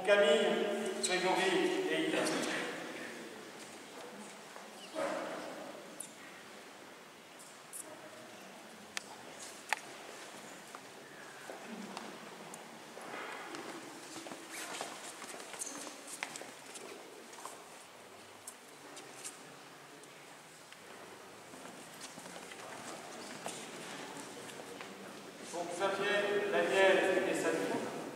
Pour Camille, Grégory et Ida. Pour Xavier, Daniel et Samy.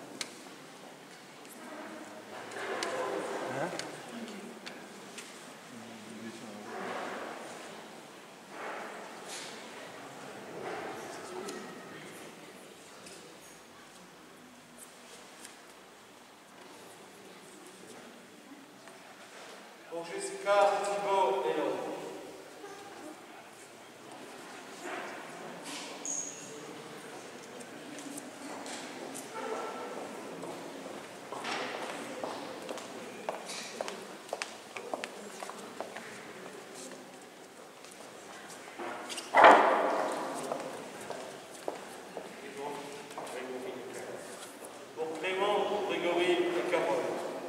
Pour Jessica, Thibaut et Laure. Pour Clément, Grégory et Carole.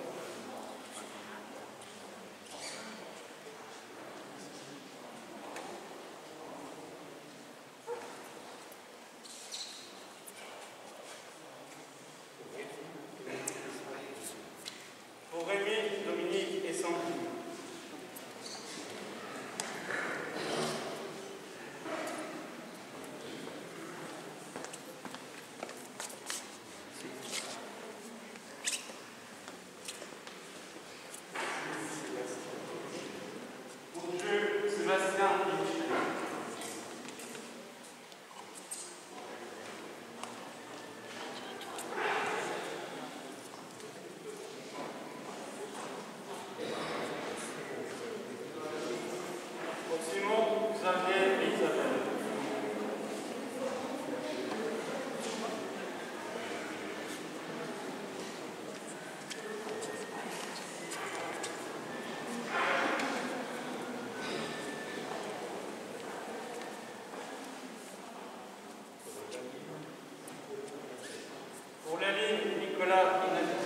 Pour Rémi, Dominique et Sandrine. Pour Jules, Sébastien et Michel. Pour Simon, Xavier et Isabelle. Pour Léline, Nicolas et Nathalie.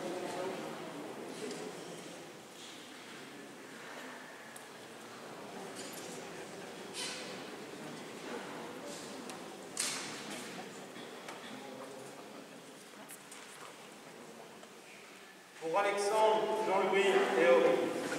Pour Alexandre, Jean-Louis et Aurélie.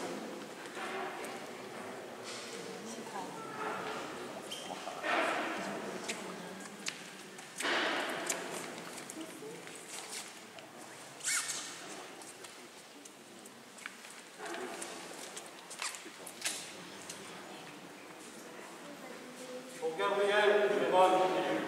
Pour Gabriel, Jérôme et Luc.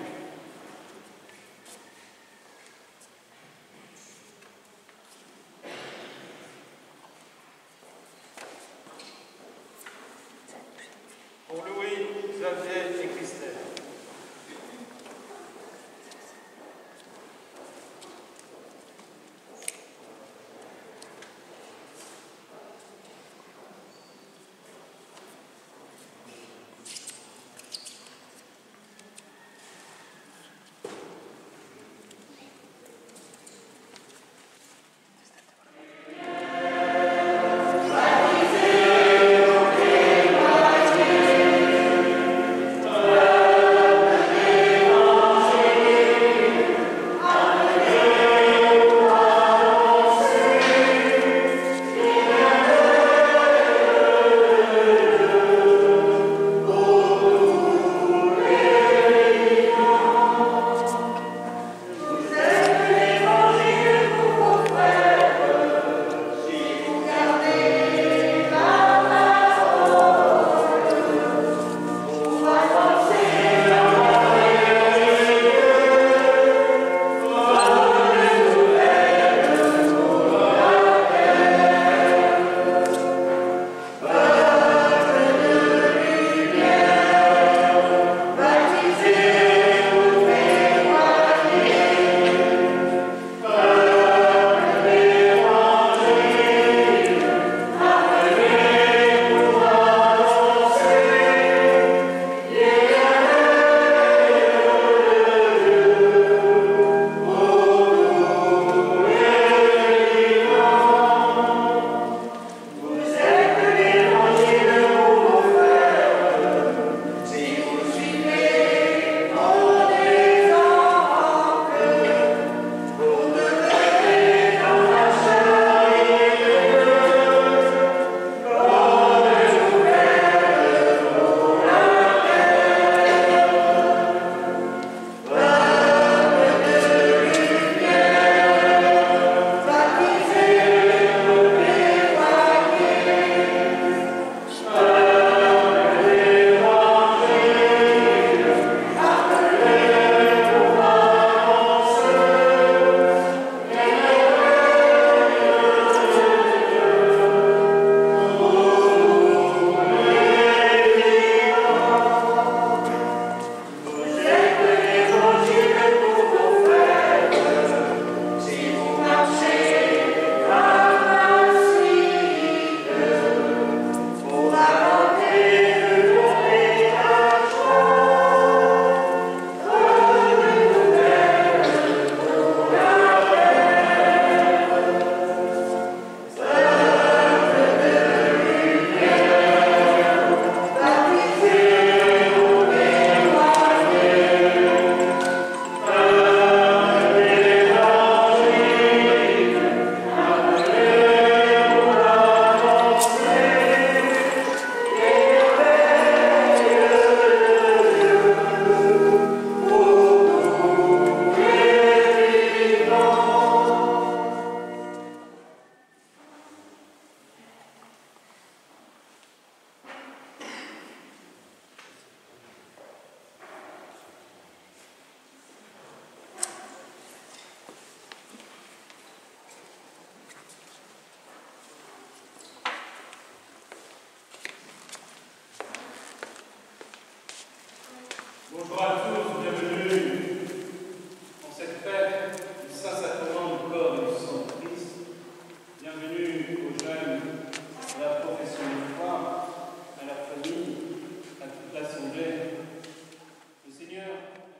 Bonjour à tous, bienvenue en cette fête du Saint-Sacrement du corps et du sang de Christ. Bienvenue aux jeunes à la profession de foi, à leur famille, à toute l'assemblée. Le Seigneur,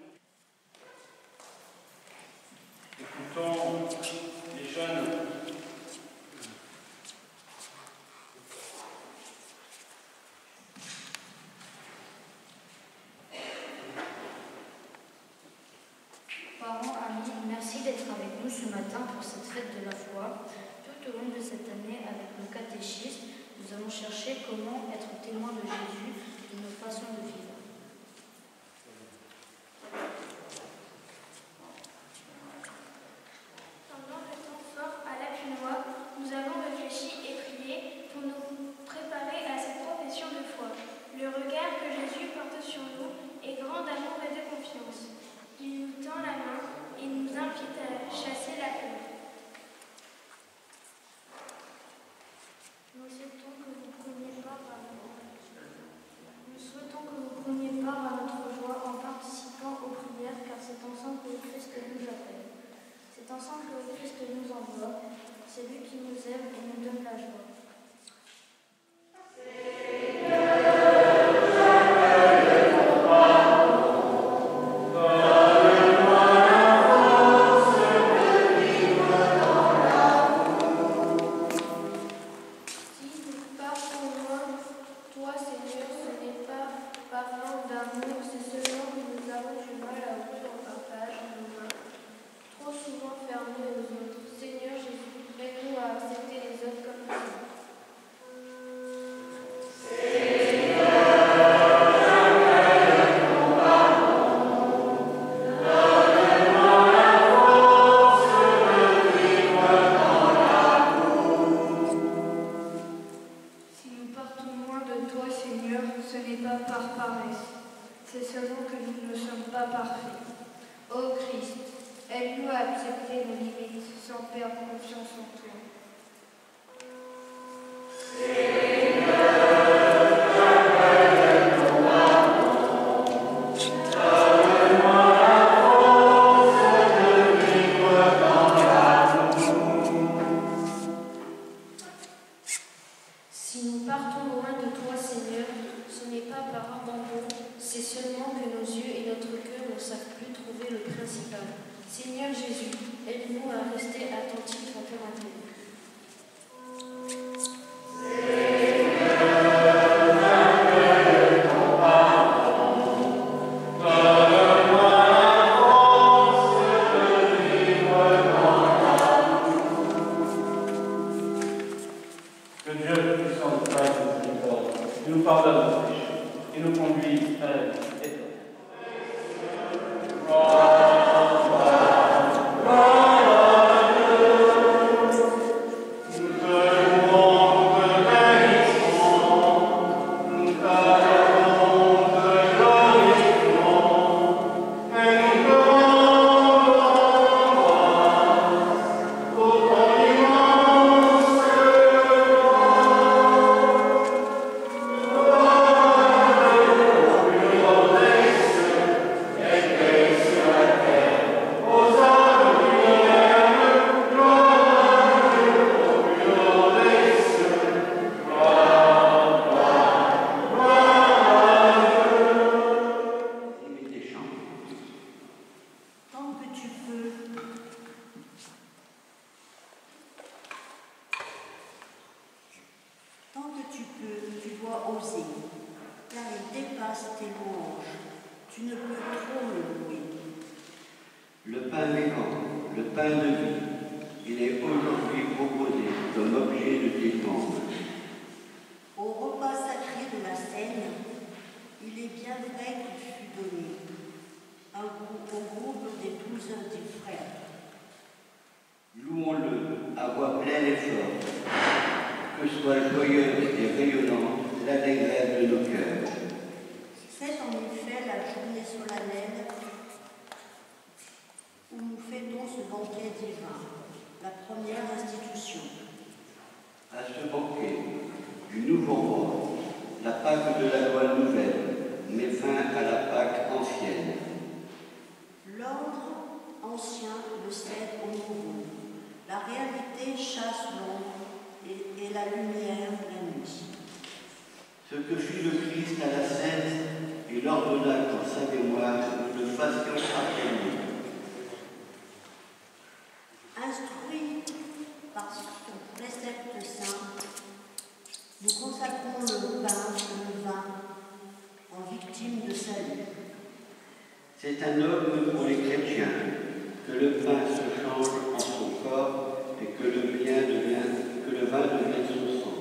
écoutons les jeunes. Parents, amis, merci d'être avec nous ce matin pour cette fête de la foi. Tout au long de cette année, avec nos catéchistes, nous allons chercher comment être témoins de Jésus de nos façons de vivre. Pendant le temps fort à la Cunois, nous avons réfléchi et prié pour nous préparer à cette profession de foi. Le regard que Jésus porte sur nous est grand d'amour et de confiance. Il nous tend la main et nous invite à chasser la peur. Nous souhaitons que vous preniez part à notre joie en participant aux prières, car c'est ensemble que le Christ nous appelle. C'est ensemble que le Christ nous envoie. C'est lui qui nous aime et nous donne la joie. C'est seulement que nous ne sommes pas parfaits. Ô Christ, aide-nous à accepter nos limites sans perdre confiance en toi. Si nous partons loin de toi, Seigneur, ce n'est pas par abandon, c'est seulement que nos yeux et notre cœur ne savent plus trouver le principal. Seigneur Jésus, aide-nous à rester attentifs en cœur à toi. Que Dieu, puissant de grâce et de miséricorde, nous pardonne nos péchés et nous conduise à la vie éternelle. Tant que tu peux, tu dois oser, car il dépasse tes louanges. Tu ne peux trop le louer. Le pain vivant, le pain de vie, il est aujourd'hui proposé comme objet de tes louanges. Au repas sacré de la Seine, il est bien vrai qu'il fut donné au groupe des 12 des frères. Louons-le à voix pleine et forte, que soit joyeuse et rayonnante l'allégresse de nos cœurs. C'est en effet la journée solennelle où nous fêtons ce banquet divin, la première institution. À ce banquet du nouveau roi, la Pâque de la loi nouvelle, met fin à la Pâque ancienne. L'ordre ancien le cède au nouveau. La réalité chasse l'ombre et la lumière la nuit. Ce que fit le Christ à la scène, il ordonna qu'en sa mémoire nous le fassions après lui. Instruits par son précepte saint, nous consacrons le pain et le vin en victime de salut. C'est un dogme pour les chrétiens que le pain se change en son corps et que le vin devienne son sang.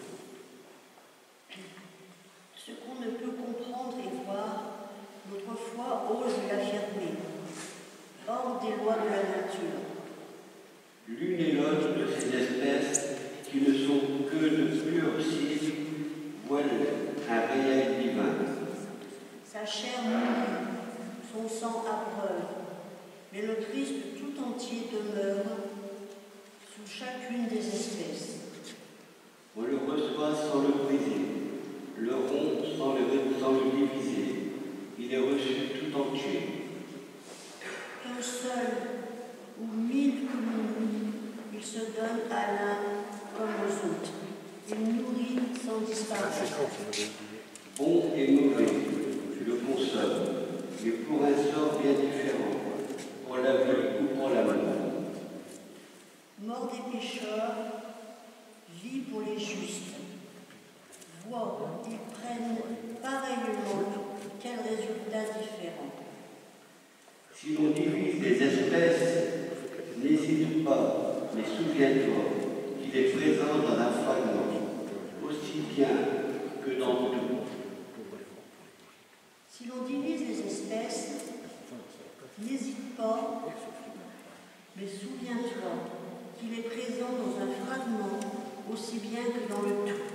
Ce qu'on ne peut comprendre et voir, notre foi ose l'affirmer, hors des lois de la nature. L'une et l'autre de ces espèces, qui ne sont que de purs cils, voilent un réel divin. Sa chair mourit, son sang abreuve, mais le Christ tout entier demeure sous chacune des espèces. On le reçoit sans le briser, le rompt sans le diviser. Il est reçu tout entier. Qu'un seul ou mille comme nous, il se donne à l'un comme aux autres. Il nourrit sans disparaître. Bon et mauvais, je le consomme, mais pour un sort bien différent, pour la vie ou pour la mort. Mort des pécheurs, vie pour les justes. Vois, ils prennent pareillement quel résultat différent. Si l'on divise des espèces, n'hésite pas, mais souviens-toi qu'il est présent dans un fragment, aussi bien que dans tout. Si l'on divise les espèces, n'hésite pas, mais souviens-toi qu'il est présent dans un fragment aussi bien que dans le tout.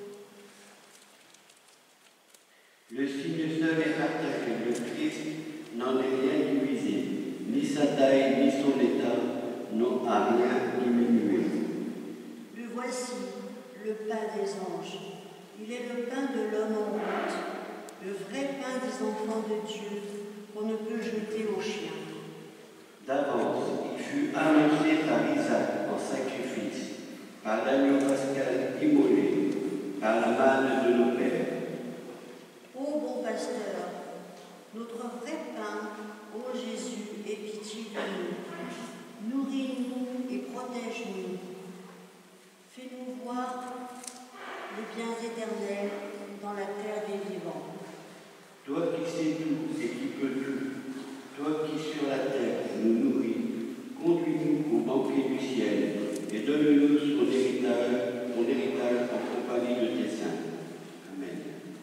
Le signe seul est partagé, le Christ n'en est rien divisé, ni sa taille ni son état n'ont à rien diminué. Le voici, le pain des anges. Il est le pain de l'homme en route, le vrai pain des enfants de Dieu qu'on ne peut jeter aux chiens. D'avance, il fut annoncé par Isaac en sacrifice, par l'agneau pascal immolé, par la manne de nos pères. Ô bon pasteur, notre vrai pain, ô Jésus, aie pitié de nous. Nourris-nous et protège-nous. Fais-nous voir les biens éternels dans la terre des vivants. Toi qui sais tout et qui peux tout, toi qui sur la terre nous nourris, conduis-nous au banquet du ciel et donne-nous ton héritage en compagnie de tes saints. Amen.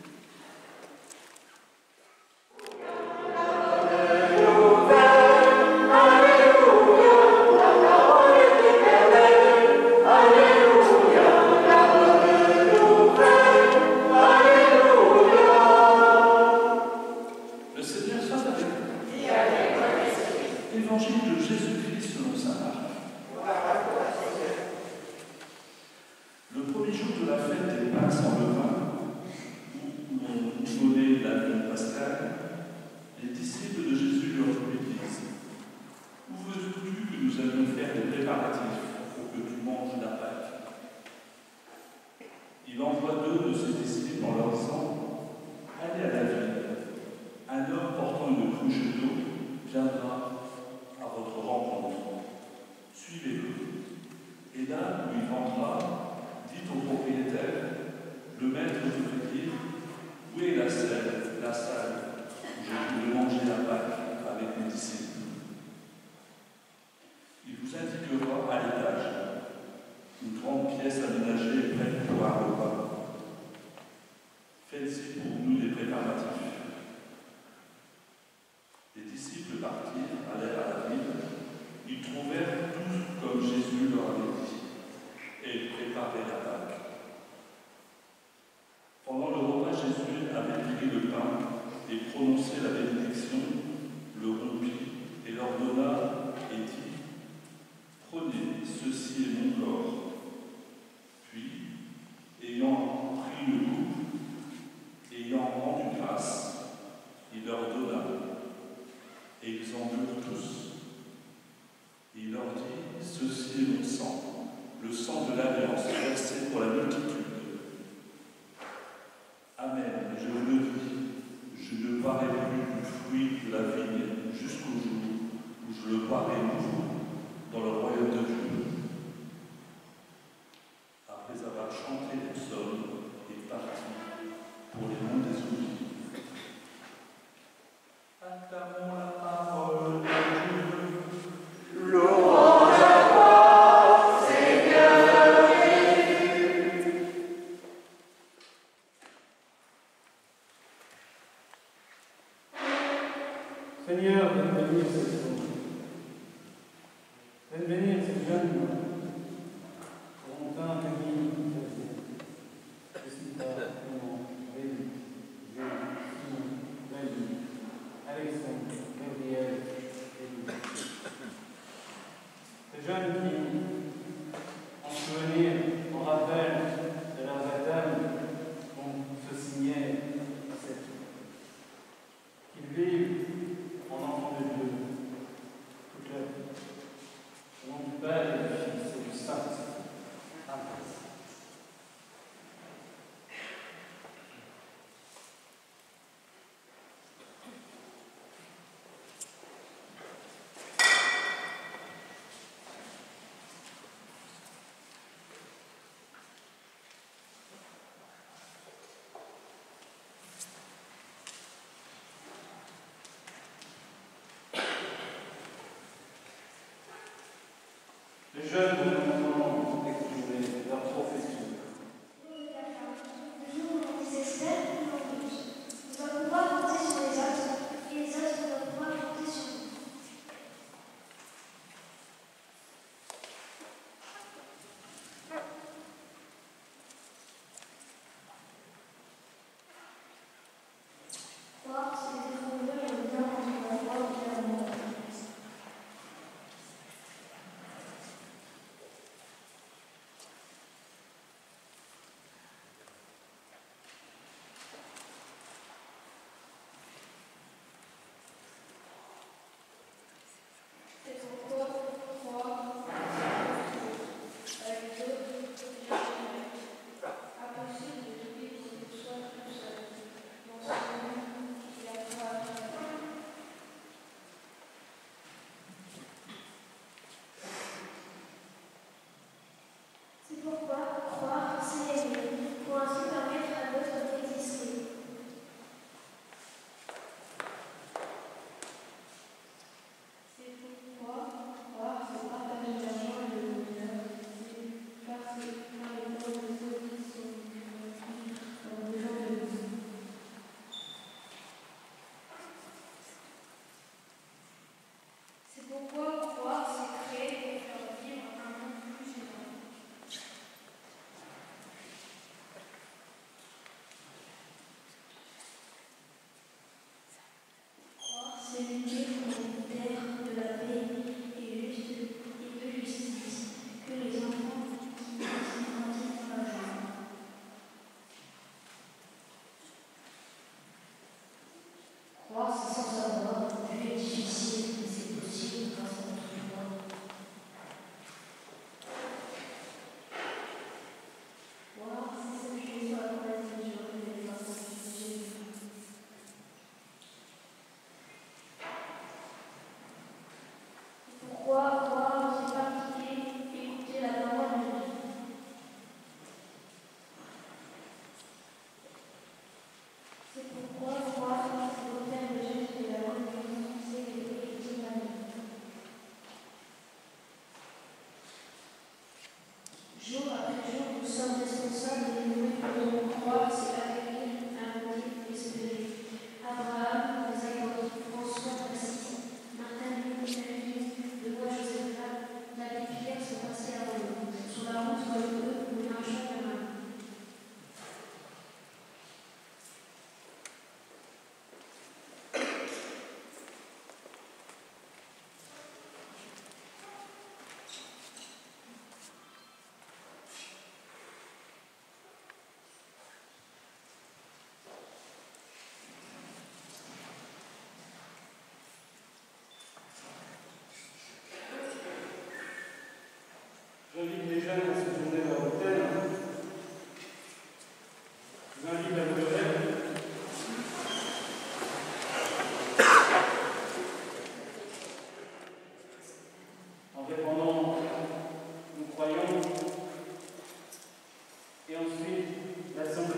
Le Seigneur soit avec vous. Évangile de Jésus-Christ selon saint Marc. Le premier jour de la fête des Pâques sans levain, où on donnait la viande pascale, les disciples de Jésus leur disent : Où veux-tu que nous allions faire des préparatifs pour que tu manges la Pâque ? Il envoie deux de ses disciples en leur disant : Allez à la ville. Un homme portant une cruche d'eau viendra à votre rencontre. Suivez-le. Et là où il vendra, dites au propriétaire : Le maître vous dire : Où est la salle où je pourrai manger la Pâque avec mes disciples ? Il vous indiquera à l'étage une grande pièce aménagée prête pour un repas. Faites-y pour nous des préparatifs. Les disciples partirent, allèrent à la ville. Ils trouvèrent tout comme Jésus leur avait dit, et ils préparaient la Pâque. Pendant le repas, Jésus avait pris le pain et prononcé la bénédiction, le rompit chanter des psaumes et partie pour les mondes des soumis. Acclamons la parole de Dieu. Louange à toi, Seigneur Jésus. Seigneur, viens bénir cette journée. Viens bénir ces jeunes Corentin, Camille, Jessica, Clément, Rémi, Jules, Simon, Valérie, Alexandre, Gabriel et Louis. Ces jeunes qui, en souvenir, en rappel de leur baptême, vont se signer à cette qu'ils vivent en enfants de Dieu,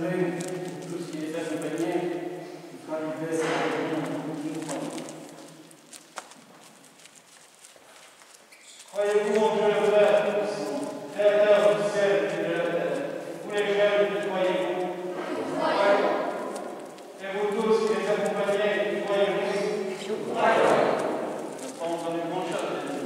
donner pour tout ce qui les accompagnait, jusqu'à arriver à croyez-vous en Dieu le Père, Créateur du ciel et de la terre? Vous les jeunes, croyez-vous? Nous croyons. Et vous tous qui les accompagnez, croyez-vous? Nous croyons. Nous sommes dans une bonne chose.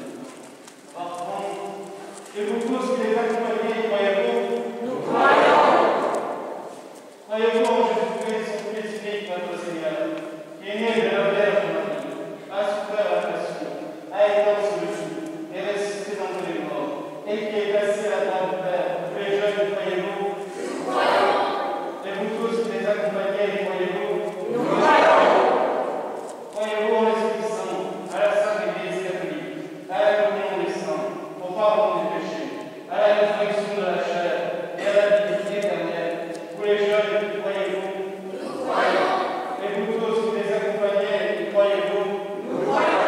Et vous tous qui les accompagnez, croyez-vous? Nous croyons. Croyez-vous en Jésus-Christ, son Fils unique, notre Seigneur, qui est né de la Vierge Marie, a souffert la passion, a été enseveli, est ressuscité d'entre les morts, et qui est assis à la droite du Père? Tous les jeunes, croyez-vous? Nous croyons. Et vous tous qui les accompagnez, croyez-vous? Nous croyons. Croyez-vous en l'Esprit Saint, à la Sainte Église catholique, à la communion des saints, au pardon des péchés, à la résurrection de la chair et à la vie éternelle? Vous les jeunes, croyez-vous? Nous croyons. Et vous tous qui les accompagnez, croyez-vous? Nous croyons.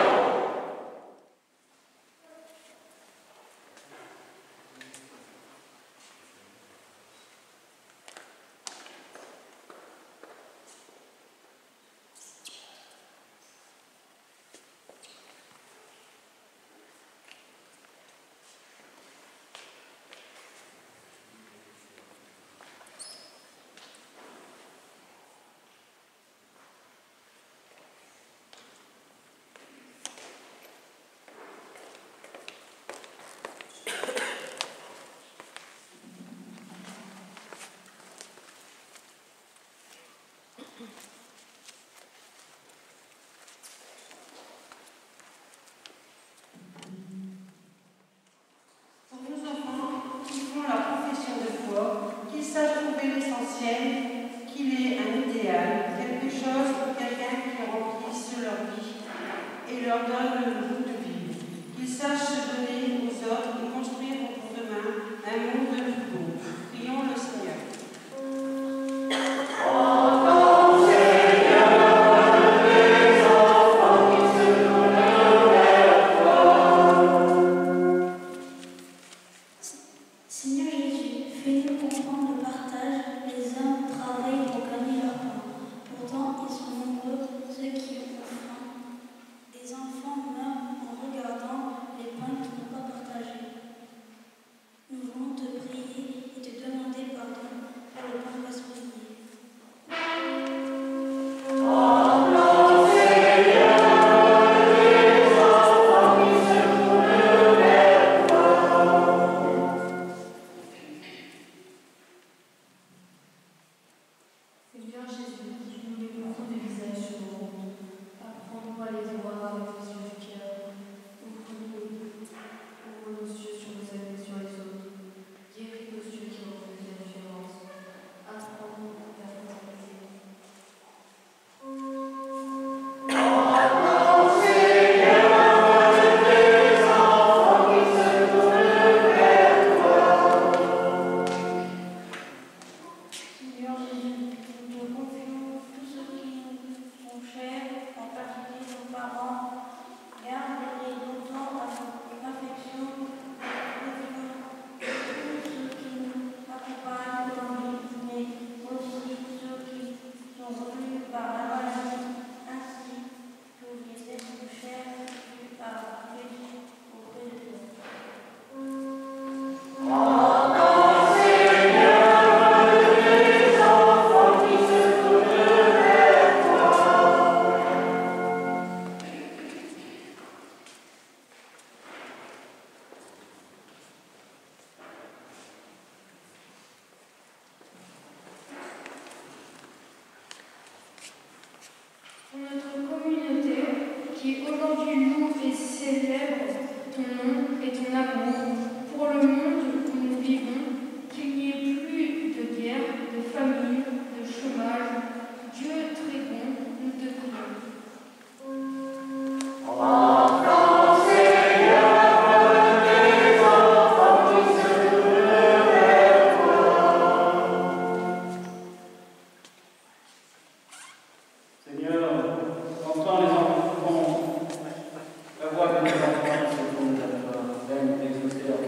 Pour nos enfants qui font la profession de foi, qu'ils sachent trouver l'essentiel, qu'il est un idéal, quelque chose ou quelqu'un qui remplisse leur vie et leur donne le goût de vivre. Qu'ils sachent se donner aux autres et construire pour demain un monde plus beau. Prions le Seigneur. Seigneur Jésus, fais-nous comprendre le partage. Les hommes travaillent pour gagner leur pain. Pourtant, ils sont nombreux, ceux qui ont faim. Des enfants meurent en regardant les pains qu'ils n'ont pas partagés. Nous voulons te prier et te demander pardon pour le pain gaspillé. Seigneur Jésus, tu nous mets beaucoup de visages sur le monde. Apprends-nous à les voir avec les yeux du cœur. Ouvre nos yeux sur nos amis et sur les autres. Guéris nos yeux qui refusent la différence. Apprends-nous la fraternité. Seigneur Jésus, nous te confions tous ceux qui nous sont chers, en particulier nos parents. Garde-les longtemps à notre affection, tous ceux qui nous accompagnent dans nos vie, mais aussi ceux qui sont revenus par la maladie, ainsi que les êtres chers que tu as créés auprès de toi. Pour notre communauté, qui aujourd'hui loue et célèbre ton nom et ton amour, pour le monde où nous vivons, qu'il n'y ait plus de guerre, de famine, de chômage. Dieu très bon, nous te prions. Seigneur, entends les enfants, la voix de nos enfants se tourne vers toi, viens nous exaucer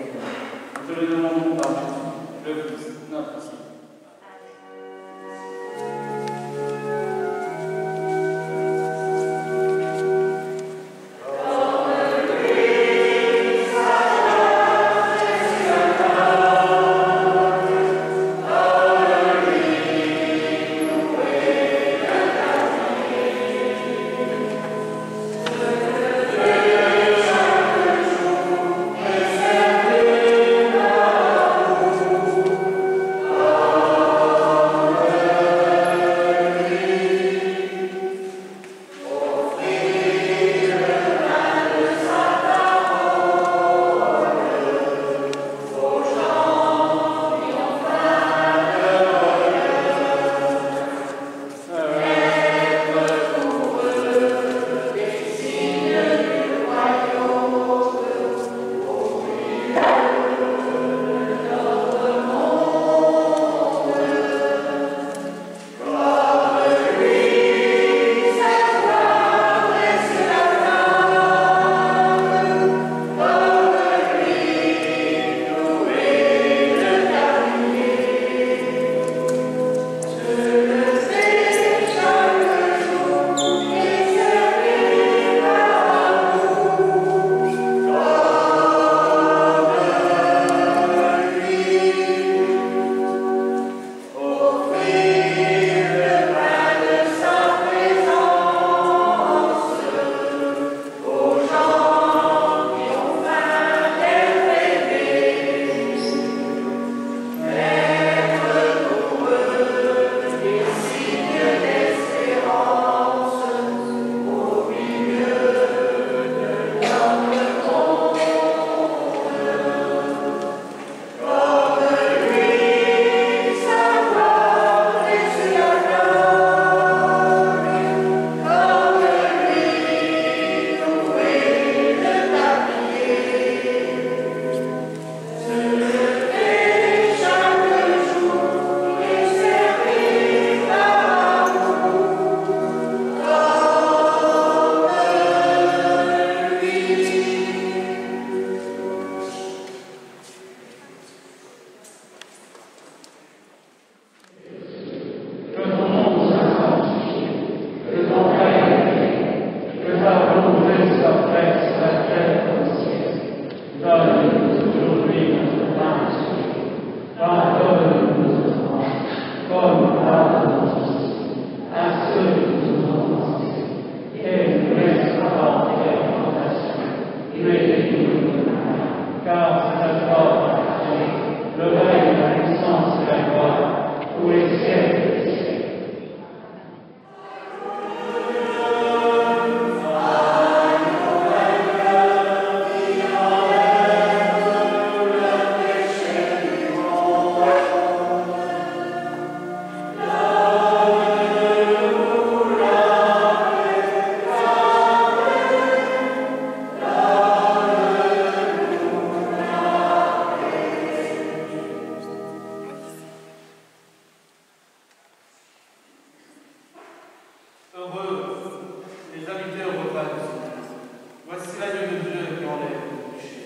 Heureux les invités au repas du Seigneur. Voici l'agneau de Dieu qui enlève le péché.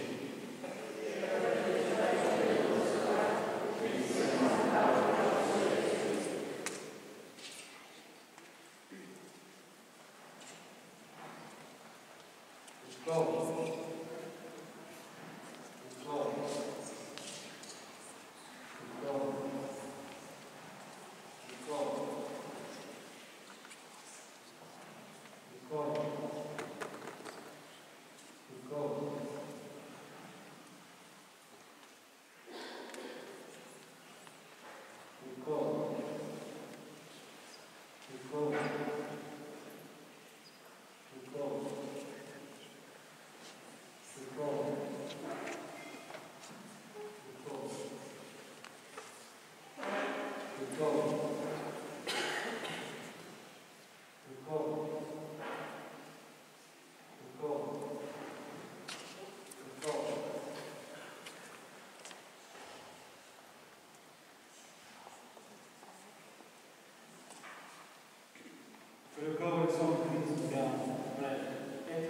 Que le corps et le sang de Christ gardent vrai être.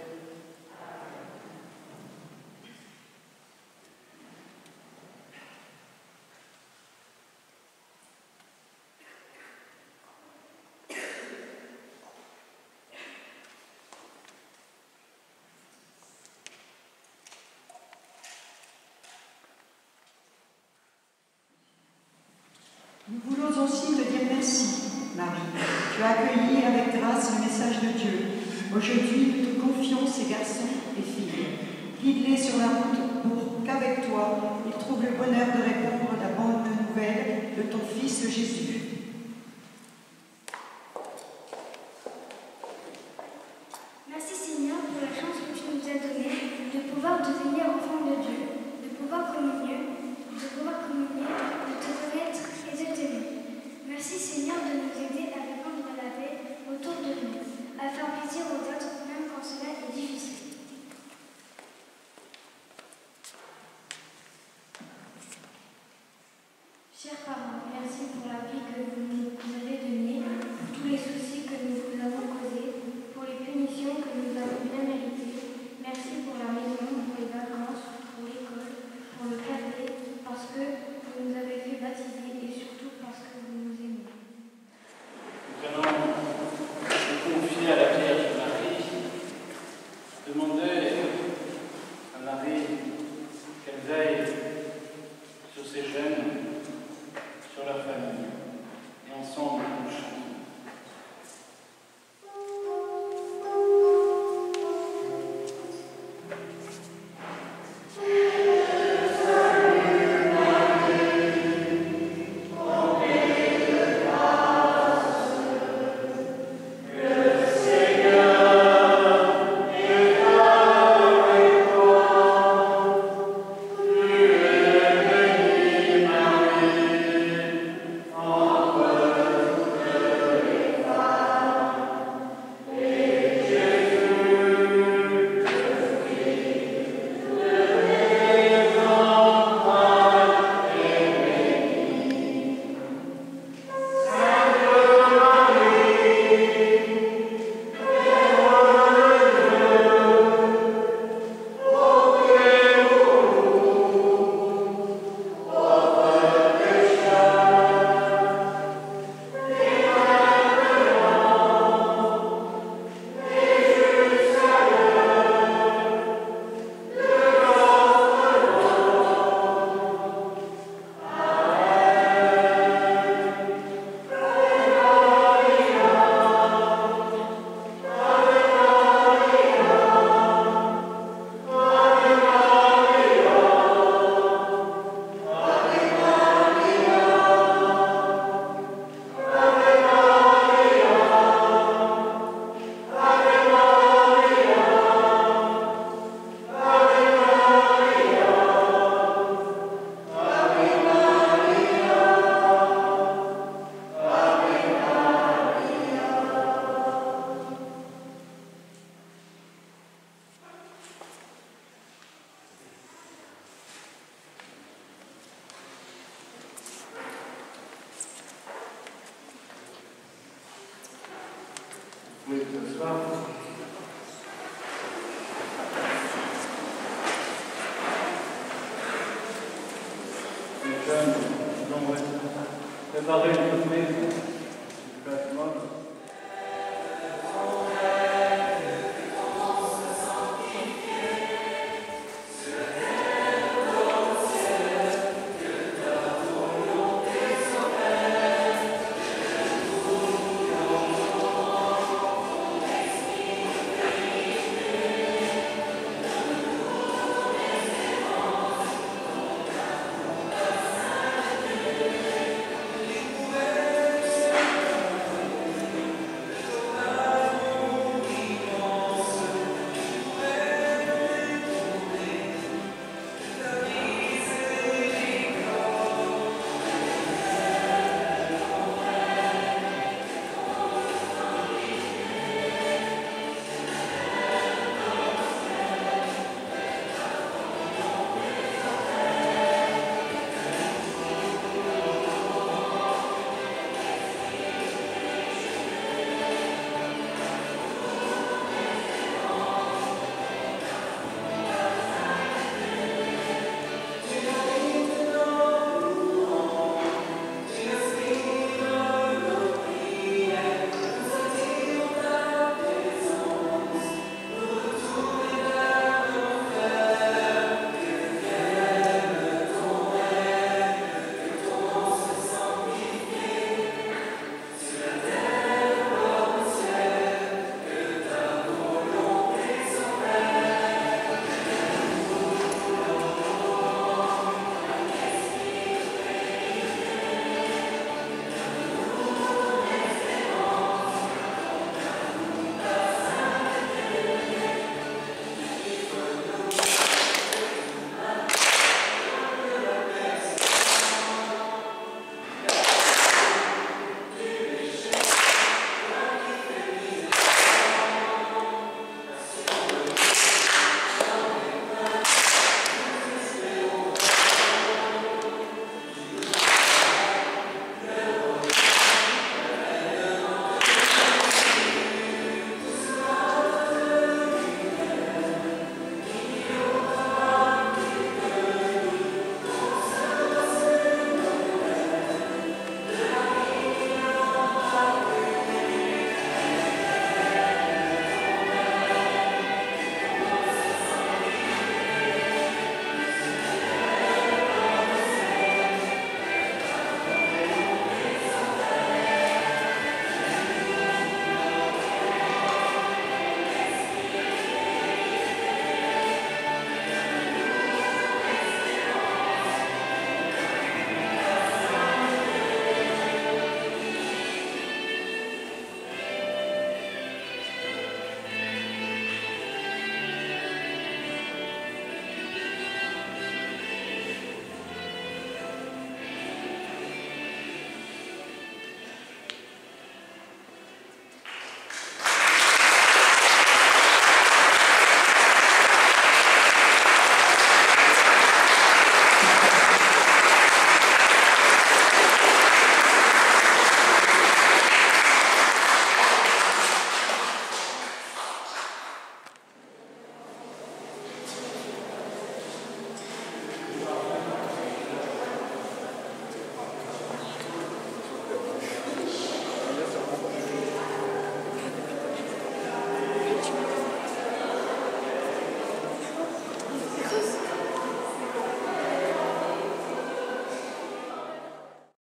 Nous voulons aussi te dire merci, Marie. Tu as accueilli avec grâce le message de Dieu. Aujourd'hui, nous te confions ces garçons et filles. Guide-les sur la route pour qu'avec toi, ils trouvent le bonheur de répondre à la bonne nouvelle de ton Fils Jésus. Merci Seigneur pour la chance que tu nous as donnée de pouvoir devenir enfants de Dieu, de pouvoir communier, de te connaître et de t'aimer. Merci Seigneur de nous aider à répandre la paix autour de nous, à faire plaisir aux autres même quand cela est difficile. Chers parents, merci pour la vie que pouvez vous asseoir. Les jeunes nous ont préparé une prise du bâtiment.